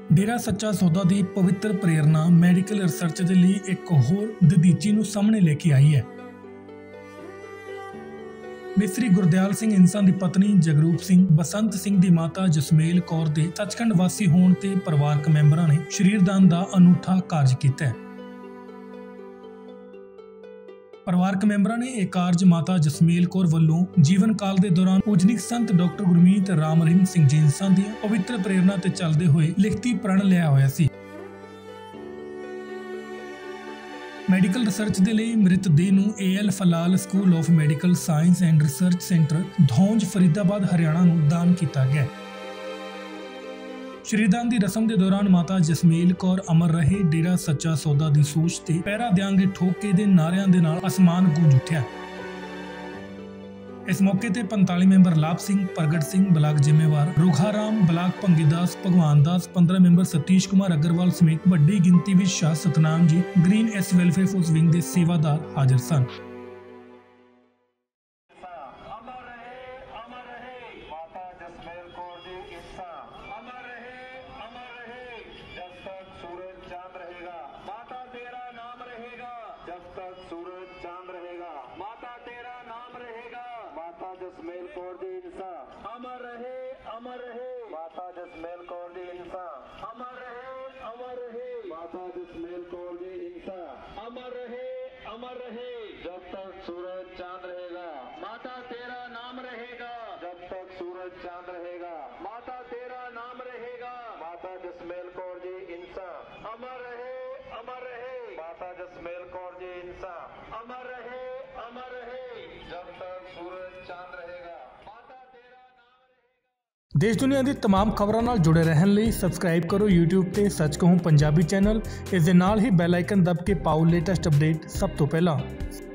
डेरा सच्चा सौदा की पवित्र प्रेरणा मैडिकल रिसर्च के लिए एक होर ददीची नूं सामने लेके आई है। मिस्त्री गुरदयाल सिंह इंसा की पत्नी जगरूप सिंह बसंत सिंह की माता जसमेल कौर के सचखंड वासी होने ते परिवारक मैंबरां ने शरीरदान का अनूठा कार्य किया है। परिवारक मैंबरां ने यह कार्य माता जसमेल कौर वल्लों जीवन काल के दौरान पूजनिक संत डॉक्टर गुरमीत राम रहीम सिंह जी इंसा की पवित्र प्रेरणा ते चलते हुए लिखती प्रण लिया होया सी। मैडिकल रिसर्च के लिए मृत देह नूं AL फलाल school of medical science and research centre Dhauj Faridabad Haryana नूं दान किया गया। शरीरदान की रस्म के दौरान माता जसमेल कौर अमर रहे डेरा सच्चा सौदा की सोच ते पैरा देंगे ठोके के नारियां दे नाल आसमान गूंज उठिया। इस मौके ते 45 मैंबर लाभ सिंह प्रगट सिंह ब्लाक जिम्मेवार रुखाराम ब्लाक भंगीदास भगवान दास 15 मैंबर सतीश कुमार अग्रवाल समेत वड्डी गिनती विच Shah Satnam ji green S welfare force wing के सेवादार हाजिर सन। जसमेल कौर दी इंसा अमर रहे माता जसमेल कौर दी इंसा अमर रहे माता जसमेल कौर दी इंसा अमर रहे जब तक सूरज चांद रहेगा माता तेरा नाम रहेगा। जब तक सूरज चांद रहेगा माता तेरा नाम रहेगा। माता जसमेल कौर दी इंसा अमर रहे माता जसमेल कौर दी इंसा अमर रहे जब तक सूरज चांद रहेगा माता तेरा नाम रहेगा। देश दुनिया की तमाम खबरों नाल जुड़े रहने लिए सबसक्राइब करो यूट्यूब ते सच कहूं पंजाबी चैनल। इस दे नाल ही बैल आइकन दब के पाओ लेटेस्ट अपडेट सब तो पहला।